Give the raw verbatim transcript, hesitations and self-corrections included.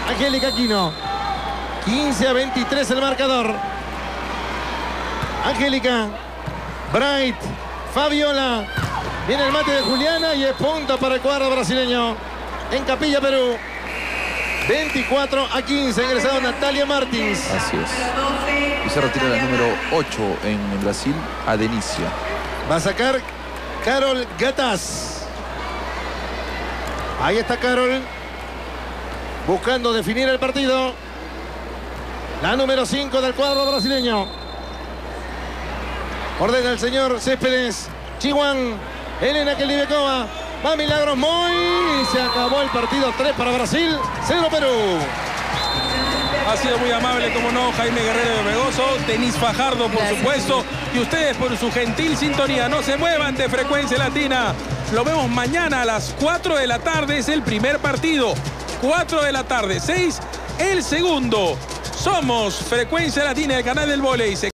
Angélica Aquino. quince a veintitrés el marcador. Angélica. Bright. Fabiola. Viene el mate de Juliana y es punto para el cuadro brasileño. En Capilla, Perú. veinticuatro a quince. Ingresado Natalia Martins. Así es. Y se retira la número ocho en Brasil, Adenicia. Va a sacar Carol Gataz. Ahí está Carol. Buscando definir el partido. La número cinco del cuadro brasileño. Ordena el señor Céspedes. Chihuán. Elena Kelivekova. Va Milagros Moy. Se acabó el partido. tres para Brasil. cero Perú. Ha sido muy amable, como no, Jaime Guerrero de Vegoso. Denis Fajardo, por Gracias. supuesto. Y ustedes por su gentil sintonía. No se muevan de Frecuencia Latina. Lo vemos mañana a las cuatro de la tarde. Es el primer partido. cuatro de la tarde. seis el segundo. Somos Frecuencia Latina, el canal del vóley.